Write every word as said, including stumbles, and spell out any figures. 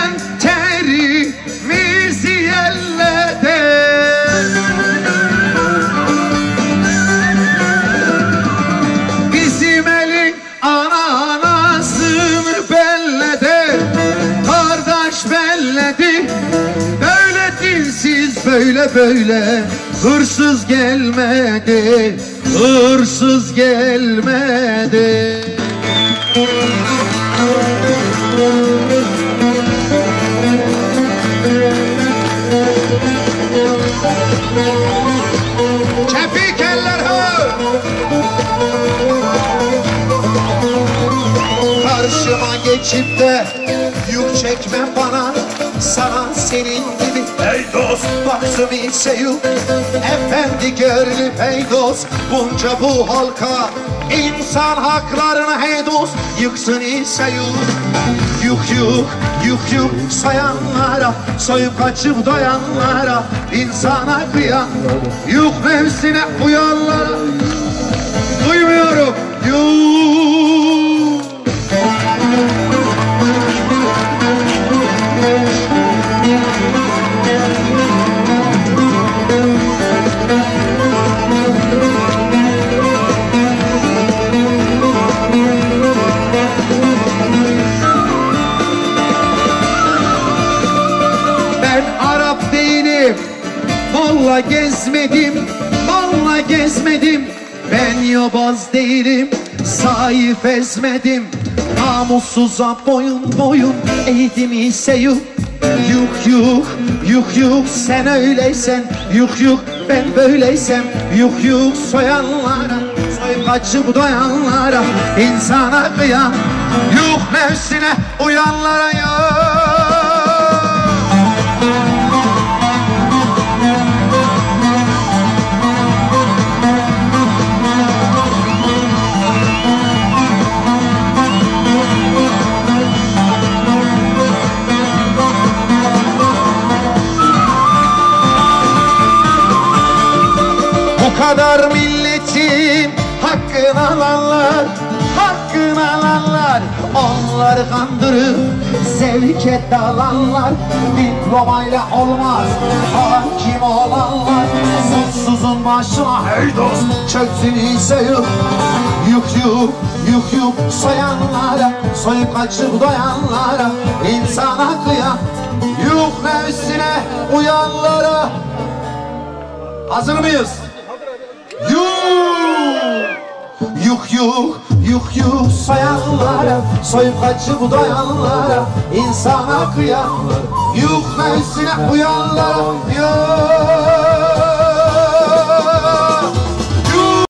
döken terimizi yelledi. Bizim elin anasını belledi, kardeş belledi. Böyle dinsiz böyle böyle hırsız gelmedi, hırsız gelmedi. Çepik eller ha! Karşıma geçip de yük çekme bana, sana senin gibi ey dost baktım ise yük. Efendi görülüp ey dost bunca bu halka insan haklarını hey dost yıksın ise yük. Yük yük yük yük sayanlara, soyup kaçıp doyanlara, insana kıyan yük nefsine uyanlara. Duymuyorum yük. Molla gezmedim, molla gezmedim. Ben yobaz değilim, sahip ezmedim. Namussuza boyun boyun eğdim ise yuk. Yuk yuk, yuk yuk sen öyleysen, yuk yuk ben böyleysem, yuk yuk soyanlara, soyup kaçıp doyanlara, insana kıyan, yuk nefsine uyanlara yok. Bu kadar milletin hakkını alanlar, hakkını alanlar, onları kandırıp zevke dalanlar. Diplomayla olmaz hakim olanlar, suçsuzun başına hey dost çöksün ise yük. Yük yük yük yük soyanlara, soyup kaçıp doyanlara, insana kıyan yük nefsine uyanlara. Hazır mıyız? Yuk yuk yuk yuk yuk sayanlara, soyup kaçıp doyanlara, insana kıyanlara, yuk nefsine uyanlara. Yuk.